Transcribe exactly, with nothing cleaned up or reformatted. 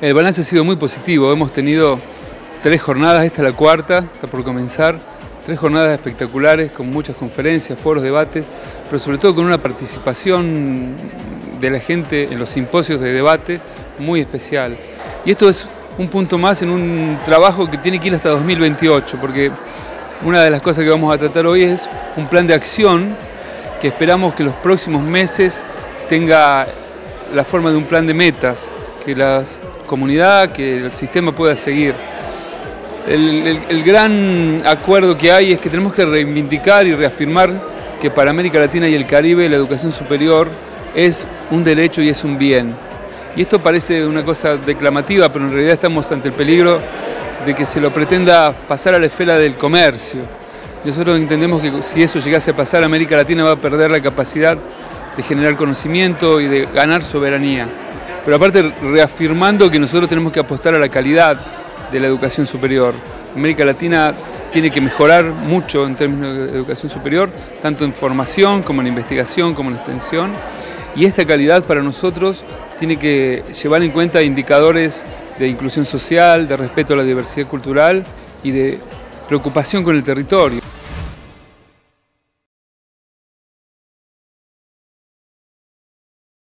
El balance ha sido muy positivo, hemos tenido tres jornadas, esta es la cuarta, está por comenzar, tres jornadas espectaculares con muchas conferencias, foros, debates, pero sobre todo con una participación de la gente en los simposios de debate muy especial. Y esto es un punto más en un trabajo que tiene que ir hasta dos mil veintiocho, porque una de las cosas que vamos a tratar hoy es un plan de acción que esperamos que los próximos meses tenga la forma de un plan de metas, que la comunidad, que el sistema pueda seguir. El, el, el gran acuerdo que hay es que tenemos que reivindicar y reafirmar que para América Latina y el Caribe la educación superior es un derecho y es un bien. Y esto parece una cosa declamativa, pero en realidad estamos ante el peligro de que se lo pretenda pasar a la esfera del comercio. Nosotros entendemos que si eso llegase a pasar, América Latina va a perder la capacidad de generar conocimiento y de ganar soberanía. Pero aparte reafirmando que nosotros tenemos que apostar a la calidad de la educación superior. América Latina tiene que mejorar mucho en términos de educación superior, tanto en formación como en investigación, como en extensión. Y esta calidad para nosotros tiene que llevar en cuenta indicadores de inclusión social, de respeto a la diversidad cultural y de preocupación con el territorio.